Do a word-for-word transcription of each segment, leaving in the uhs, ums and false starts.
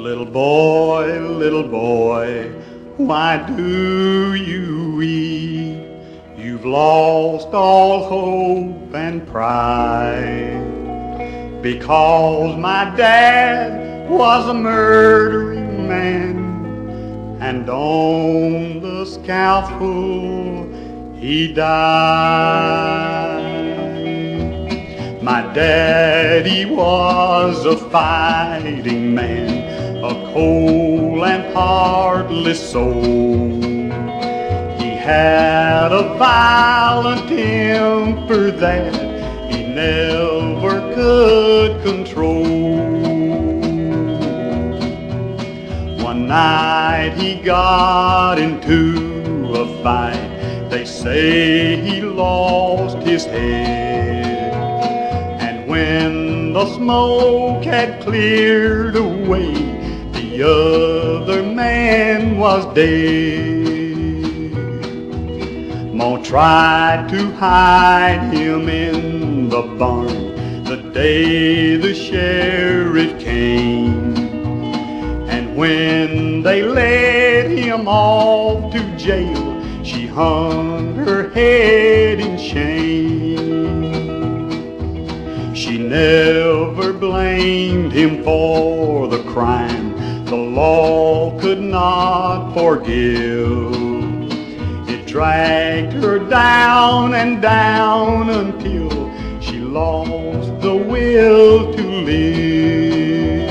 Little boy, little boy, why do you weep? You've lost all hope and pride. Because my dad was a murdering man, and on the scaffold he died. My daddy was a fighting man, a cold and heartless soul. He had a violent temper that he never could control. One night he got into a fight. They say he lost his head. And when the smoke had cleared away, the other man was dead. Ma tried to hide him in the barn the day the sheriff came. And when they led him off to jail, she hung her head in shame. She never blamed him for the crime the law could not forgive. It dragged her down and down until she lost the will to live.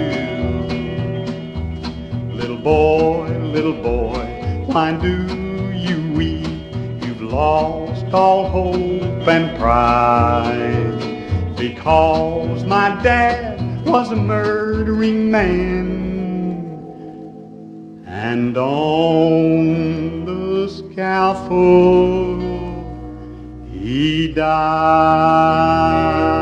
Little boy, little boy, why do you weep? You've lost all hope and pride. Because my dad was a murdering man, and on the scaffold he died.